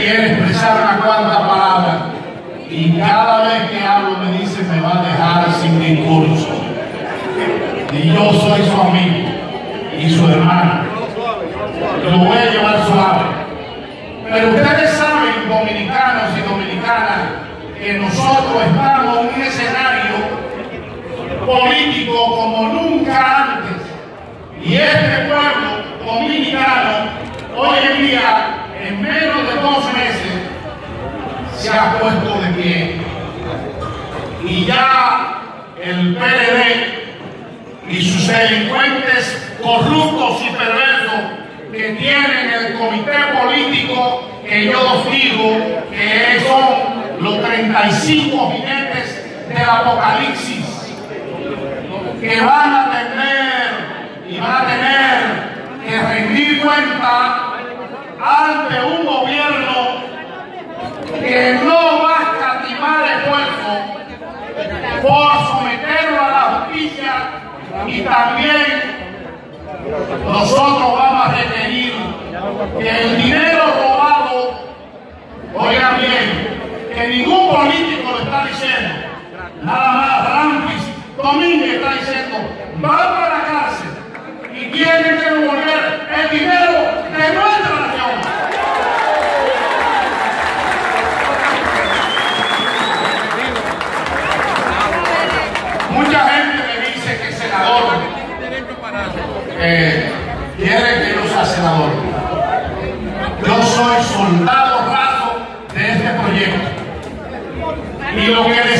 quiere expresar una cuanta palabra y cada vez que hablo me dice me va a dejar sin discurso. Y yo soy su amigo y su hermano. Lo voy a llevar suave. Pero ustedes saben, dominicanos y dominicanas, que nosotros estamos en un escenario político como nunca antes. Y este pueblo dominicano, hoy en día, en menos de 2 meses, se ha puesto de pie. Y ya el PLD y sus delincuentes corruptos y perversos que tienen el comité político, que yo digo que son los 35 jinetes del apocalipsis, que van a tener que rendir cuenta ante un gobierno que no va a escatimar esfuerzo por someterlo a la justicia, y también nosotros vamos a requerir que el dinero robado, oigan bien, que ningún político lo está diciendo, nada más Ramfis Domínguez está diciendo, van para la cárcel y tienen que devolver el dinero de nuestra nación. Mucha gente me dice que senador quiere que yo sea senador. Yo soy soldado raso de este proyecto. Y lo que